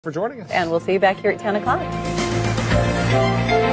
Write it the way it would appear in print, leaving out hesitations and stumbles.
for joining us. And we'll see you back here at 10 o'clock.